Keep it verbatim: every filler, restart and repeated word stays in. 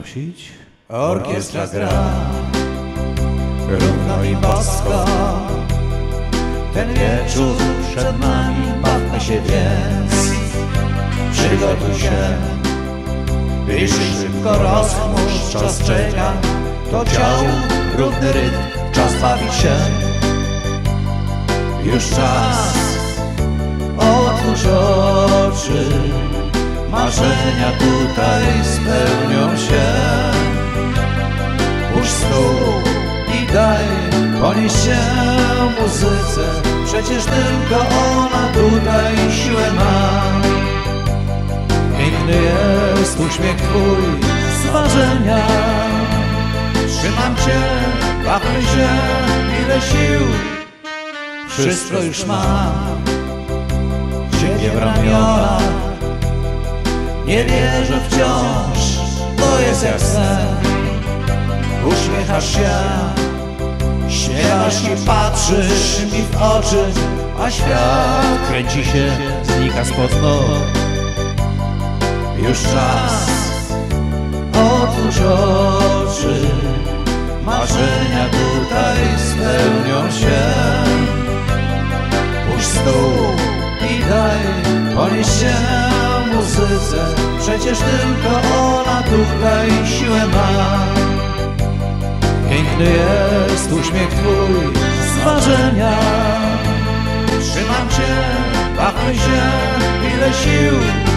prosić. Orkiestra gra równo i bosko. Ten wieczór przed nami, bawmy się więc. Przygotuj się i szybko rozchmurz, czas czeka. To ciał, równy rytm, czas bawić się. Już czas, otwórz oczy, marzenia tutaj spełnią się. Puść stół i daj ponieść się muzyce, przecież tylko ona tutaj siłę ma. Piękny jest uśmiech twój z marzenia. Trzymam cię, bawmy się, ile sił. Wszystko już mam, ciebie w ramionach. Nie wierzę wciąż, to jest jak sen. Uśmiechasz się, śmiewasz i patrzysz mi w oczy, a świat kręci się, znika spod nóg. Już czas, otwórz oczy, marzenia tutaj spełnią się. Puść stół i daj ponieść się muzyce, przecież tylko ona tutaj siłę ma. Piękny jest uśmiech twój z marzenia. Trzymam cię, bawmy się, ile sił.